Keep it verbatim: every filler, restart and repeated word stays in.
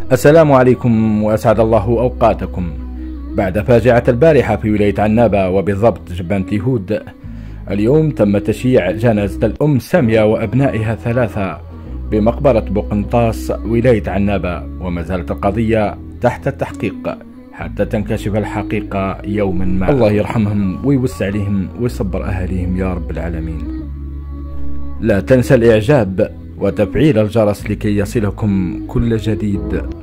السلام عليكم وأسعد الله أوقاتكم. بعد فاجعة البارحة في ولاية عنابة وبالضبط جبانة اليهود، اليوم تم تشييع جنازة الأم سامية وأبنائها ثلاثة بمقبرة بوقنطاس ولاية عنابة، وما زالت القضية تحت التحقيق حتى تنكشف الحقيقة يوما ما. الله يرحمهم ويوسع عليهم ويصبر أهاليهم يا رب العالمين. لا تنسى الإعجاب وتفعيل الجرس لكي يصلكم كل جديد.